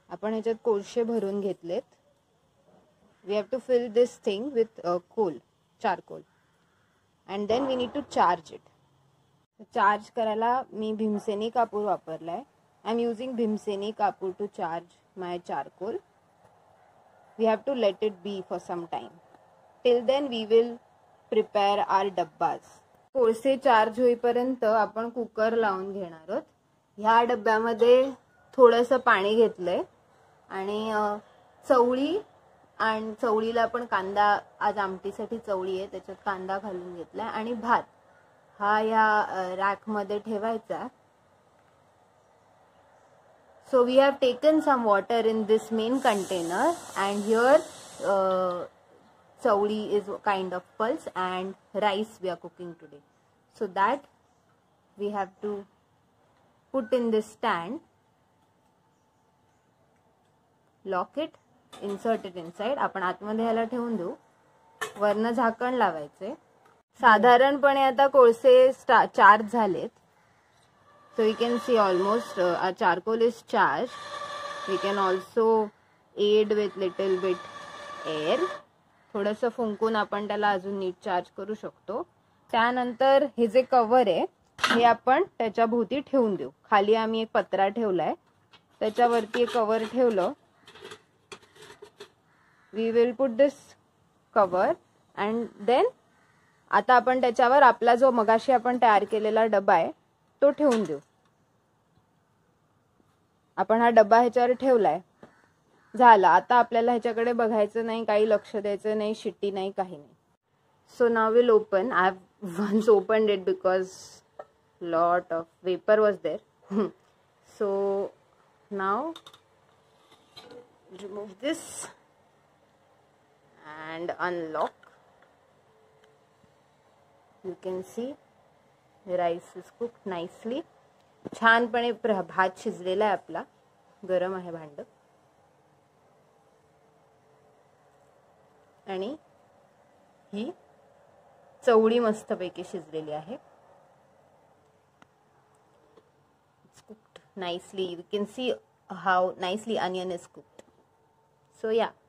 आपण ह्याच्यात कोळसे भरून घेतलेत. We have to fill this thing with coal, charcoal, and then we need to charge it. Charge करायला मी भीमसेनी कापूर वापरलाय. आय एम युजिंग भीमसेनी कापूर to charge my charcoal. We have to let it be for some time. Till then we will prepare our डब्बाज. कोळसे charge होईपर्यंत आपण कुकर लावून घेणार आहोत. ह्या डब्यामध्ये थोडंसं पाणी घेतलंय आणि चवळी, आणि चवळीला पण कांदा, आज आमटीसाठी चवळी आहे त्याच्यात कांदा घालून घेतलाय, आणि भात हा या रॅकमध्ये ठेवायचा. So we have taken some water in this main container, and here chawli is kind of pulse and rice we are cooking today. So that we have to put in this stand, lock it, insert it inside. आपण आतमध्ये ह्याला ठेवून देऊ. वरनं झाकण लावायचे. साधारणपणे आता कोळसे चार्ज झालेत. So you can see almost our charcoal is charged. We can also aid with little bit air. थोडंसं फुंकून आपण त्याला अजून नीट चार्ज करू शकतो. त्यानंतर हे जे कव्हर आहे हे आपण त्याच्या भोवती ठेवून देऊ. खाली आम्ही एक पत्रा ठेवलाय, त्याच्यावरती एक कव्हर ठेवलं. We will put this cover and then आता आपण त्याच्यावर आपला जो मगाशी आपण तयार केलेला डबा आहे तो ठेवून देऊ. आपण हा डबा ह्याच्यावर ठेवलाय. झाला. आता आपल्याला ह्याच्याकडे बघायचं नाही, काही लक्ष द्यायचं नाही, शिट्टी नाही, काही नाही. So now will open. I have once opened it because lot of vapour was there. So now remove this and unlock. You can see rice is cooked nicely. छानपणे भात शिजलेला आहे आपला. गरम आहे भांड. आणि ही चवळी मस्तपैकी शिजलेली आहे. It's cooked nicely. You can see how nicely onion is cooked. So या,